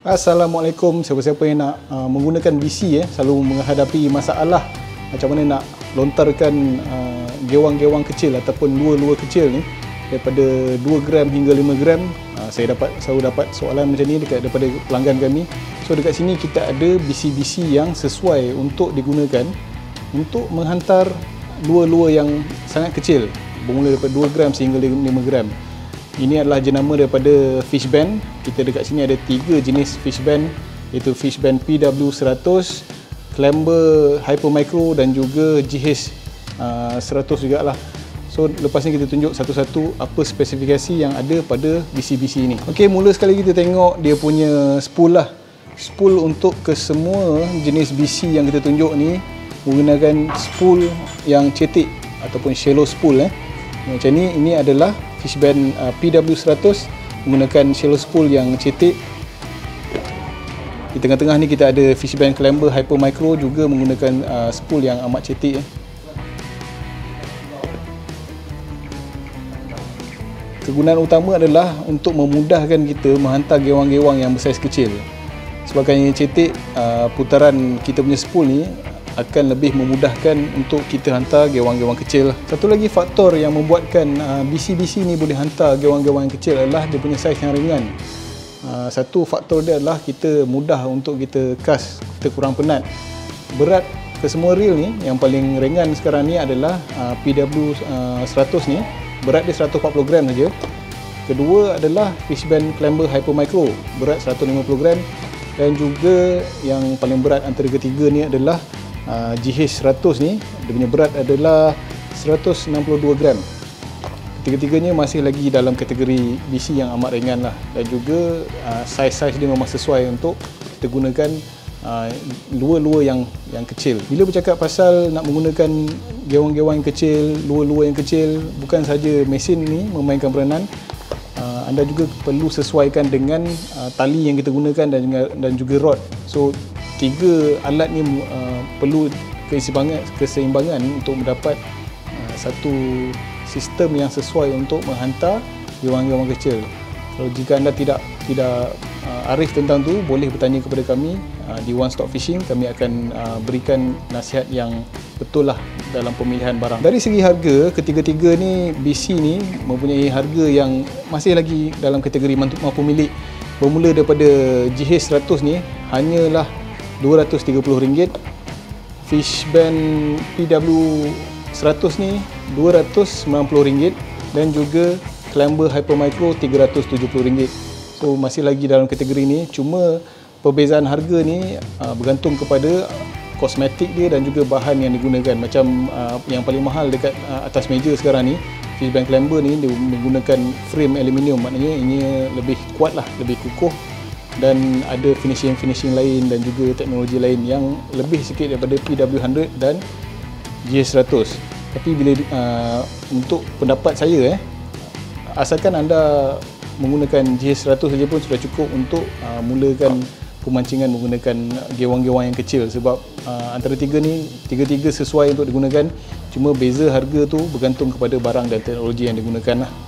Assalamualaikum. Siapa-siapa yang nak menggunakan BC selalu menghadapi masalah macam mana nak lontarkan gewang-gewang kecil ataupun lua-lua kecil ni daripada 2 gram hingga 5 gram. Saya selalu dapat soalan macam ni daripada pelanggan kami. So dekat sini kita ada BC-BC yang sesuai untuk digunakan untuk menghantar lua-lua yang sangat kecil, bermula daripada 2 gram sehingga 5 gram. Ini adalah jenama daripada fish band. Kita dekat sini ada 3 jenis fish band, iaitu fish band PW100, Clamber Hypermicro dan juga GH100 jugalah. So lepas ni kita tunjuk satu-satu apa spesifikasi yang ada pada BC-BC ini. Okey, mula sekali kita tengok dia punya spool lah. Spool untuk kesemua jenis BC yang kita tunjuk ni menggunakan spool yang cetek ataupun shallow spool. Macam ni, ini adalah fish band PW100 menggunakan shallow spool yang cetek. Di tengah-tengah ni kita ada fish band Clamber Hypermicro juga menggunakan spool yang amat cetek. Kegunaan utama adalah untuk memudahkan kita menghantar gewang-gewang yang bersaiz kecil. Sebabkan yang cetek, putaran kita punya spool ni akan lebih memudahkan untuk kita hantar gewang-gewang kecil. Satu lagi faktor yang membuatkan BC-BC ni boleh hantar gewang-gewang yang kecil adalah dia punya saiz yang ringan. Satu faktor dia adalah kita mudah untuk kita cast, kita kurang penat. Berat ke semua reel ni yang paling ringan sekarang ni adalah PW100 ni, berat dia 140 gram saja. Kedua adalah fish band Clamber Hypermicro, berat 150 gram. Dan juga yang paling berat antara ketiga ni adalah GH100 ni, dia punya berat adalah 162 gram. Ketiga-tiganya masih lagi dalam kategori BC yang amat ringan lah. Dan juga saiz-saiz dia memang sesuai untuk kita gunakan lua-lua yang kecil. Bila bercakap pasal nak menggunakan gewang-gewang yang kecil, lua-lua yang kecil, bukan saja mesin ni memainkan peranan, anda juga perlu sesuaikan dengan tali yang kita gunakan dan juga rod. So 3 alat ni perlu keseimbangan untuk mendapat satu sistem yang sesuai untuk menghantar gewang-gewang kecil. Kalau jika anda tidak arif tentang tu, boleh bertanya kepada kami di One Stop Fishing. Kami akan berikan nasihat yang betul lah dalam pemilihan barang. Dari segi harga, ketiga-tiga ni BC ni mempunyai harga yang masih lagi dalam kategori mampu milik. Bermula daripada GH100 ni hanyalah RM230. Fish band PW100 ni RM290 dan juga Clamber Hypermicro RM370. So masih lagi dalam kategori ni, cuma perbezaan harga ni bergantung kepada kosmetik dia dan juga bahan yang digunakan. Macam yang paling mahal dekat atas meja sekarang ni, fish band Clamber ni dia menggunakan frame aluminium, maknanya ini lebih kuat lah, lebih kukuh dan ada finishing lain dan juga teknologi lain yang lebih sikit daripada PW100 dan GH100. Tapi bila untuk pendapat saya, asalkan anda menggunakan GH100 saja pun sudah cukup untuk mulakan pemancingan menggunakan gewang-gewang yang kecil. Sebab antara tiga-tiga sesuai untuk digunakan, cuma beza harga tu bergantung kepada barang dan teknologi yang digunakan lah.